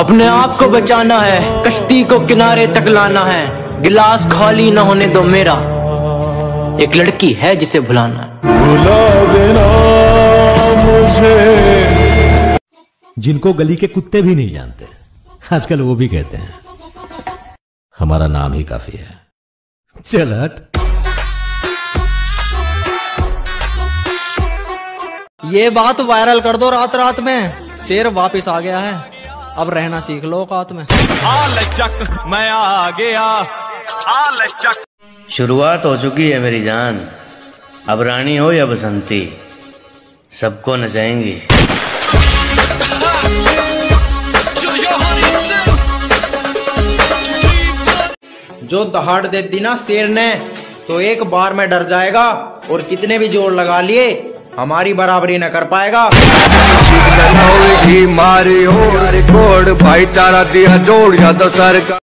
अपने आप को बचाना है, कश्ती को किनारे तक लाना है, गिलास खाली न होने दो मेरा, एक लड़की है जिसे भुलाना है। भुला देना मुझे। जिनको गली के कुत्ते भी नहीं जानते, आजकल वो भी कहते हैं हमारा नाम ही काफी है। चल हट। ये बात वायरल कर दो रात रात में, शेर वापस आ गया है, अब रहना सीख लो औकात में। चक मैं आ गया, चक। शुरुआत हो चुकी है मेरी जान, अब रानी हो या बसंती, सबको नचाएंगी। जो दहाड़ दे दी ना शेर ने, तो एक बार में डर जाएगा, और कितने भी जोर लगा लिए हमारी बराबरी न कर पाएगा। मारी हो भाईचारा दिया जोड़ या तो सरकार।